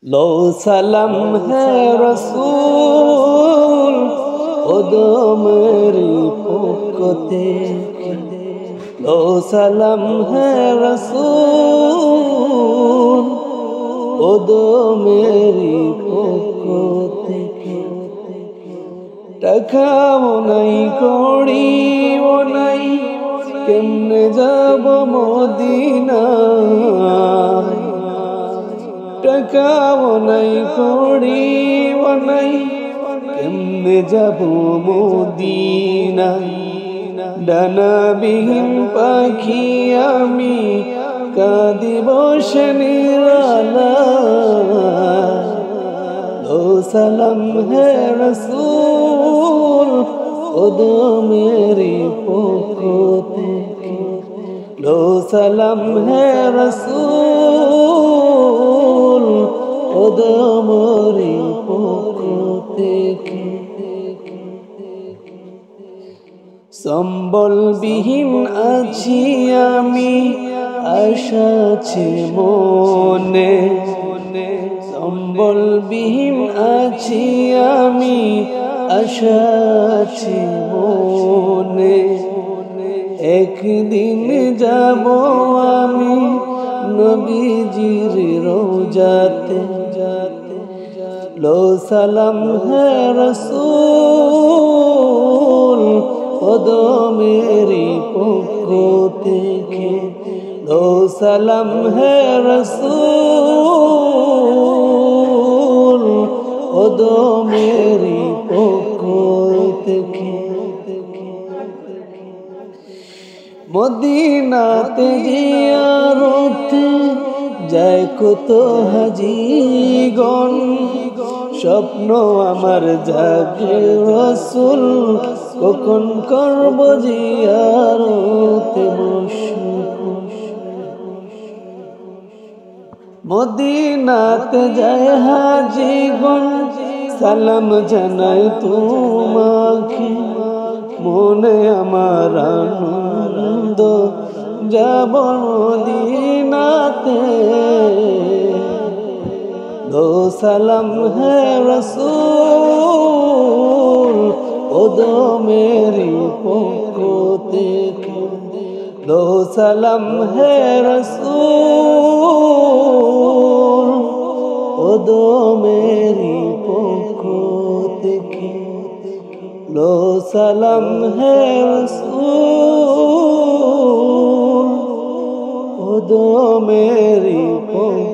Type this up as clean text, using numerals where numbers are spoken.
लो सलाम है रसूल ओ दो मेरी पोकते लो सलाम है रसूल ओ दो मेरी पोकते টাকাও নাই কড়িও নাই কেমনে যাব মদিনায় টাকাও নাই কড়িও নাই কেমনে যাব মদিনায় ডানাবিহীন পাখি আমি কাঁদি বসে নিরালায় लो सलाम है रसूल ओ दो मेरी पोकोते लो सलाम है रसूल ओ दो मेरी पोकोते সম্বল বিহীন আছি আমি আশা আছে মনে সম্বল বিহীন আছি আমি আশা আছে মনে একদিন যাব আমি নবীজির রওজাতে লো সালাম है रसूल ओ दो मेरी पक्ष থেকে लो सलाम है रसूल ओ दो मेरी पक्ष থেকে মদিনাতে জিয়ারতে যায় কত হাজিগণ স্বপ্ন আমার জাগে রসুল কখন করব জিয়ারতে মদিনাতে যায় হাজিগণ সালাম জানাই তোমাকে মনে আমার আনন্দ যাব মদিনাতে लो सलाम है रसूल ओ दो मेरी पोकोते लो सलाम है रसूल ओ दो मेरी पोकोते लो सलाम है रसूल ओ दो मेरी